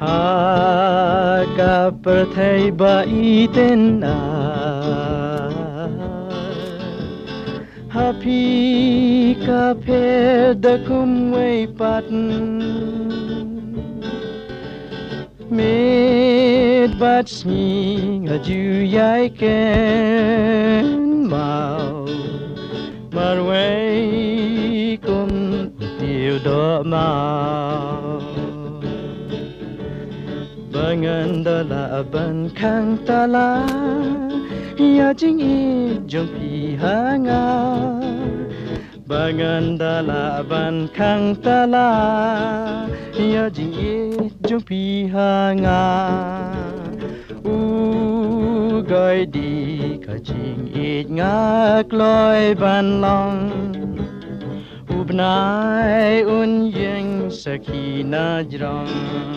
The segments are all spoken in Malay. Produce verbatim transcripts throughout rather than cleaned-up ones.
Haka perthai ba itena Happy ka pher da kum wei pat Mid bat sing a ju yai ken mau Mar wei kum tiêu do mau Bangan dala ban khang tala ya jing i jong pi hanga Bangan dala ban khang tala ya jing i jong pi hanga u goi di ka jing i ngak loi ban long u bnai un yeng sakina jrong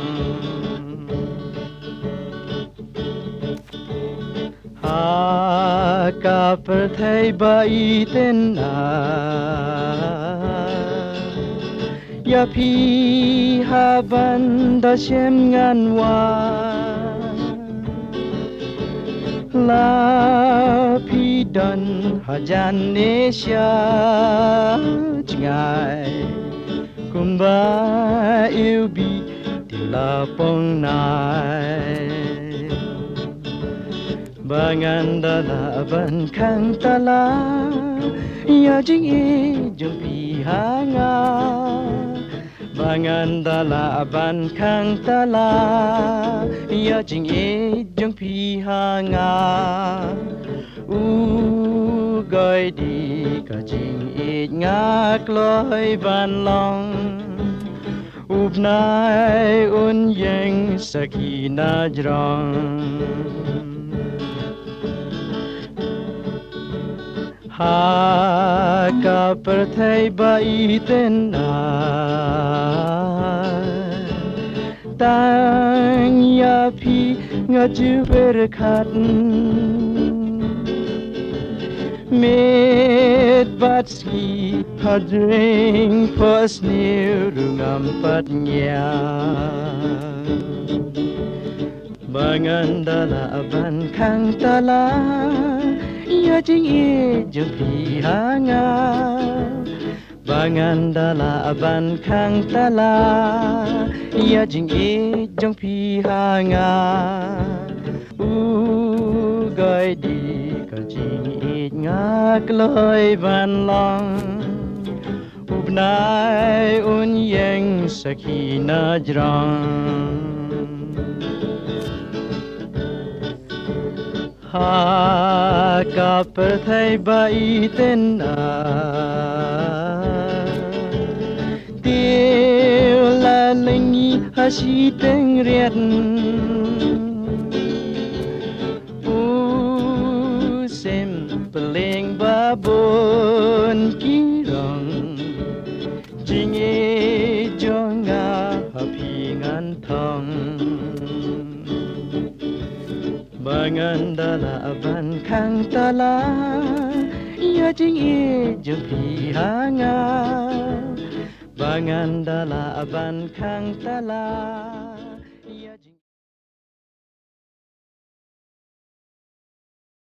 Haka perthai ba itena Ya pi haban da shem ngan wa La pi dan hajan nesya Cngai kumba yêu bi tiêu la pong nai Bangan dala ban khang tala ya jing i jong pi hanga Bangan dala ban khang tala ya jing i jong pi hanga u goi di ka jing i ngak loi ban long u bnai un yeng sakina jrong Haka perthai ba itena Tang ya pi ngaju berkat Med bat ski hadring pas niu rungam patnya Bangan dala ban khang tala Ya jing i jong pi hanga Bangan dala ban khang tala Ya jing i jong pi hanga U goi di ka jing i ngak loi ban long U bnai un yeng sakina jrong Haka perthai ba itena Tiêu la lingi hasi teng riat U sem peleng ba bon kirong Jing e jonga hapi ngan thong Bangan dala ban khang tala Ya jing i jong pi hanga Bangan dala ban khang tala